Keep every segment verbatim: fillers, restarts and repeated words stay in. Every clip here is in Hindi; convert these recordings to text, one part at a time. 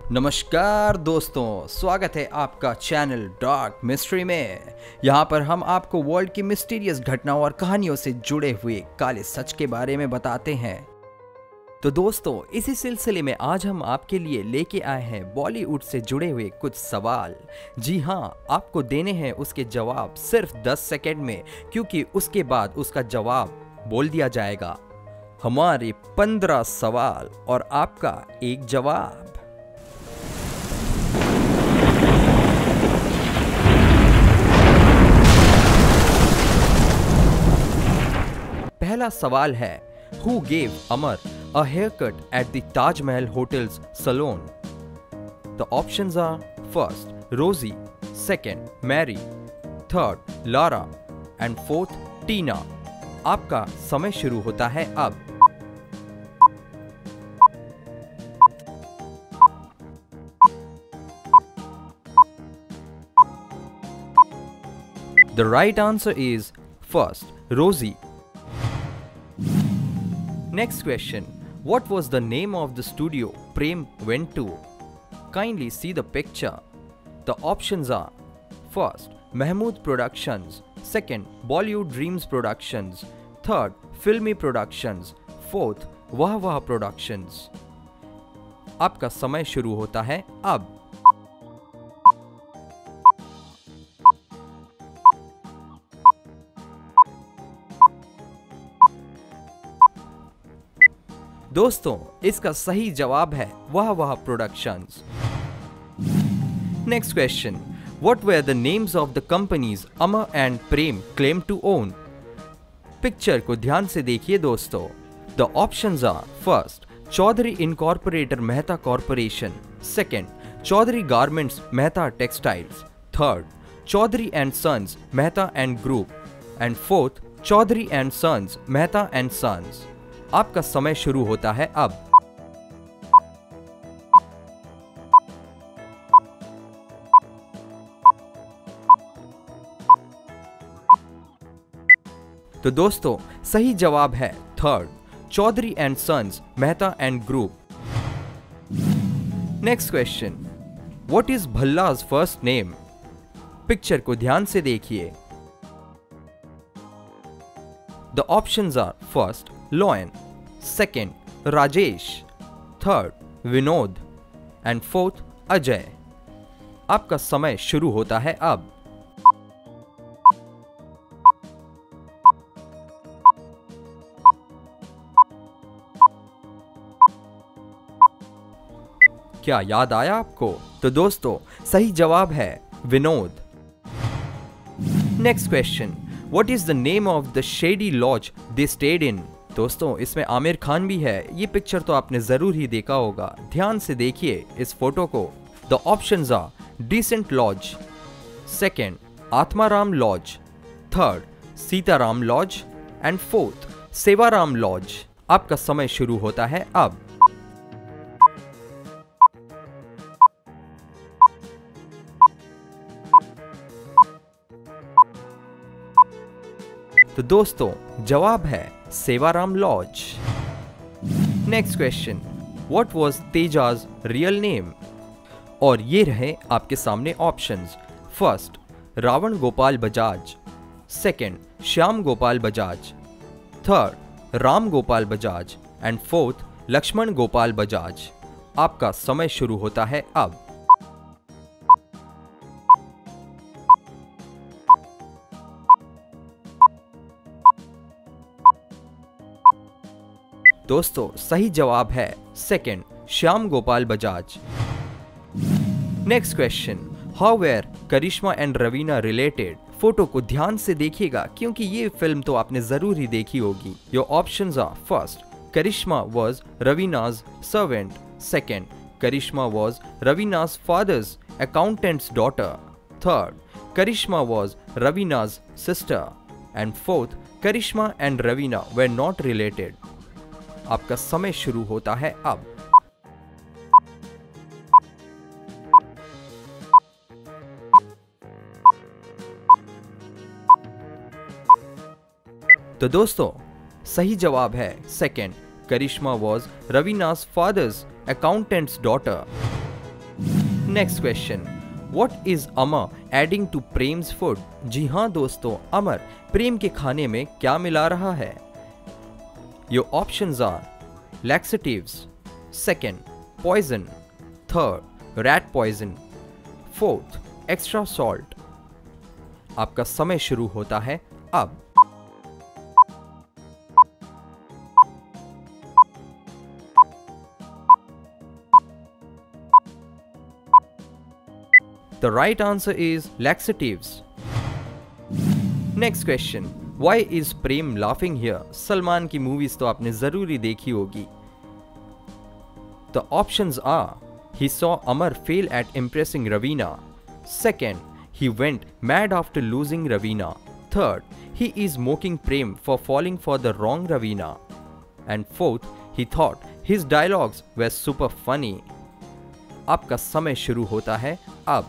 नमस्कार दोस्तों, स्वागत है आपका चैनल डार्क मिस्ट्री में। यहाँ पर हम आपको वर्ल्ड की मिस्टीरियस घटनाओं और कहानियों से जुड़े हुए काले सच के बारे में बताते हैं। तो दोस्तों, इसी सिलसिले में आज हम आपके लिए लेके आए हैं बॉलीवुड से जुड़े हुए कुछ सवाल। जी हाँ, आपको देने हैं उसके जवाब सिर्फ दस सेकंड में, क्योंकि उसके बाद उसका जवाब बोल दिया जाएगा। हमारे पंद्रह सवाल और आपका एक जवाब। पहला सवाल है, Who gave Amar a haircut at the Taj Mahal Hotel's salon? The options are first, Rosie, second, Mary, third, Lara, and fourth, Tina. आपका समय शुरू होता है अब। The right answer is first, Rosie. Next question. What was the name of the studio Prem went to? Kindly see the picture. The options are first, Mahmood Productions, second, Bollywood Dreams Productions, third, Filmy Productions, fourth, Wah Wah Productions. आपका समय शुरू होता है अब। दोस्तों, इसका सही जवाब है वाह वाह productions. Next question, what were the names of the companies Amar and Prem claim to own? Picture को ध्यान से देखिए दोस्तों। The options are first, Chaudhary incorporated Mehta corporation, second, Chaudhary garments Mehta textiles, third, Chaudhary and sons Mehta and group, and fourth, Chaudhary and sons Mehta and sons. आपका समय शुरू होता है अब। तो दोस्तों, सही जवाब है third, Chaudhary and sons Mehta and group. Next question, what is Bhalla's first name? Picture को ध्यान से देखिए। The options are first, Loyan, second, Rajesh, third, Vinod, and fourth, Ajay. आपका समय शुरू होता है अब। क्या याद आया आपको? तो दोस्तों, सही जवाब है Vinod. Next question, what is the name of the shady lodge they stayed in? दोस्तों, इसमें आमिर खान भी है। ये पिक्चर तो आपने जरूर ही देखा होगा। ध्यान से देखिए इस फोटो को। The options are decent lodge, second, Atmaram lodge, third, Sitaram lodge, and fourth, Sewaram lodge. आपका समय शुरू होता है अब। तो दोस्तों, जवाब है Sevaram lodge. Next question, what was Teja's real name? और ये रहे आपके सामने options. First, Ravan Gopal Bajaj, second, Shyam Gopal Bajaj, third, Ram Gopal Bajaj, and fourth, Laxman Gopal Bajaj. आपका समय शुरू होता है अब। दोस्तों, सही जवाब है second, Shyam Gopal Bajaj. Next question, how were Karishma and Raveena related? Photo को ध्यान से देखिएगा, क्योंकि ये फिल्म तो आपने जरूर ही देखी होगी। Your options are first, Karishma was Raveena's servant, second, Karishma was Raveena's father's accountant's daughter, third, Karishma was Raveena's sister, and fourth, Karishma and Raveena were not related. आपका समय शुरू होता है अब। तो दोस्तों, सही जवाब है सेकंड, करिश्मा वॉज रवीना's father's accountant's daughter. Next question, what is Amar adding to Prem's food? जी हाँ दोस्तों, अमर प्रेम के खाने में क्या मिला रहा है? Your options are laxatives, second poison, third rat poison, fourth extra salt. आपका समय शुरू होता है अब। The right answer is laxatives. Next question. Why is Prem laughing here? Salman की मूवीज तो आपने जरूरी देखी होगी। The options are: he saw Amar fail at impressing Raveena. Second, he went mad after losing Raveena. Third, he is mocking Prem for falling for the wrong Raveena. And fourth, he thought his dialogues were super funny. आपका समय शुरू होता है अब।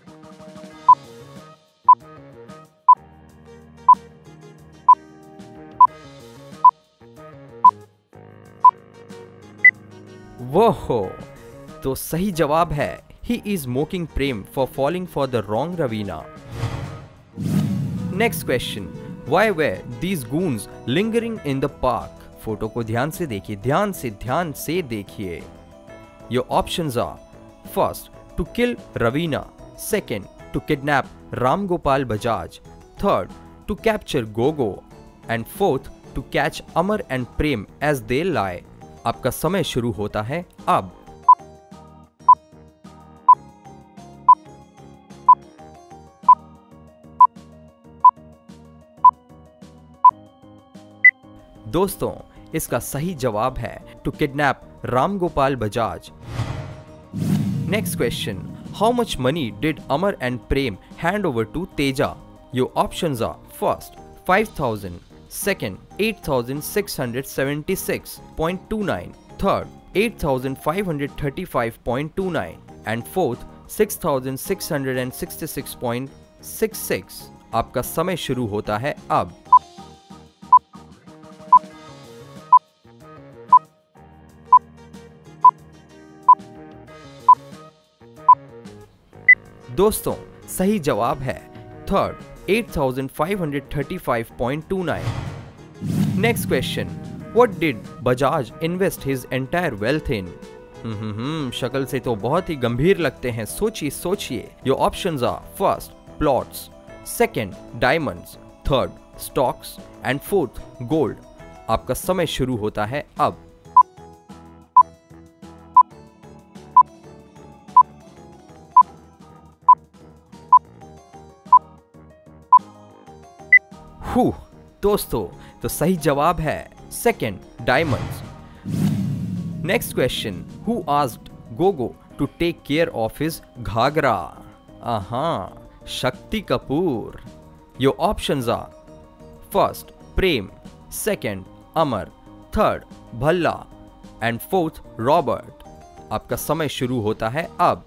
वो हो, तो सही जवाब है he is mocking Prem for falling for the wrong Raveena. Next question. Why were these goons lingering in the park? Photo को ध्यान से देखिए, ध्यान से ध्यान से देखिए। Your options are: first, to kill Raveena. Second, to kidnap Ram Gopal Bajaj. Third, to capture Gogo. And fourth, to catch Amar and Prem as they lie. आपका समय शुरू होता है अब। दोस्तों, इसका सही जवाब है to kidnap Ram Gopal Bajaj. Next question, how much money did Amar and Prem hand over to Teja? Your options are: first five thousand, second eight thousand six hundred seventy-six point two nine, third eight thousand five hundred thirty-five point two nine, and fourth six thousand six hundred sixty-six point six six। आपका समय शुरू होता है अब। दोस्तों, सही जवाब है third eight thousand five hundred thirty-five point two nine। Next question, what did Bajaj invest his entire wealth in? Hmm शक्ल से तो बहुत ही गंभीर लगते हैं, सोचिए सोचिए। Your options are: first plots, second diamonds, third stocks, and fourth gold। आपका समय शुरू होता है अब। हु, दोस्तों, तो सही जवाब है second diamonds. Next question, who asked Gogo to take care of his ghagra? आहा, Shakti Kapoor. Your options are: first Prem, second Amar, third Bhalla, and fourth Robert. आपका समय शुरू होता है अब।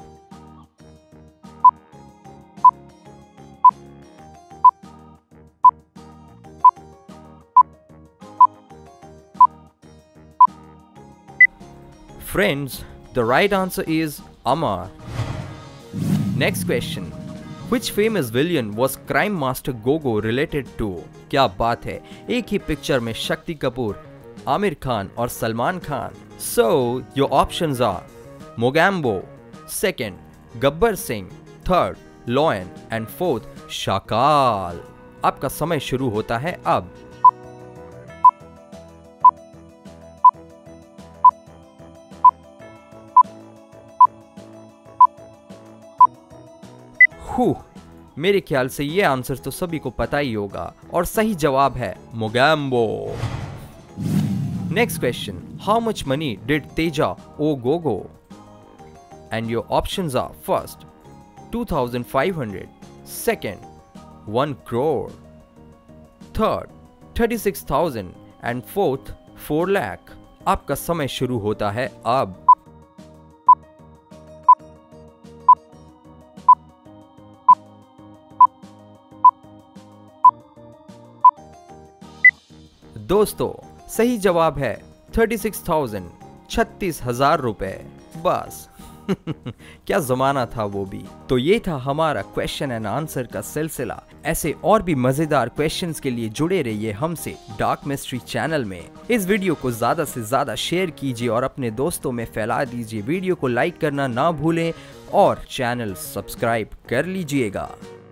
Friends, the right answer is Amar. Next question, which famous villain was Crime Master Gogo related to? क्या बात है, एक ही पिक्चर में शक्ति कपूर, आमिर खान और Salman Khan. So, your options are: Mogambo, second Gabbar Singh, third Loyan, and fourth Shakaal. आपका समय शुरू होता है अब। हु, मेरे ख्याल से ये आंसर तो सभी को पता ही होगा और सही जवाब है Mogambo. Next question, how much money did Teja owe Gogo? And your options are: first two thousand five hundred, second one crore, third thirty-six thousand, and fourth four lakh। आपका समय शुरू होता है अब। दोस्तों, सही जवाब है थर्टी सिक्स थाउजेंड, छत्तीस हजार रुपए। बस क्या जमाना था वो भी। तो ये था हमारा क्वेश्चन एंड आंसर का सिलसिला। ऐसे और भी मजेदार क्वेश्चंस के लिए जुड़े रहिए हमसे डार्क मिस्ट्री चैनल में। इस वीडियो को ज्यादा से ज्यादा शेयर कीजिए और अपने दोस्तों में फैला दीजिए। वीडियो को लाइक करना ना भूलें और चैनल सब्सक्राइब कर लीजिएगा।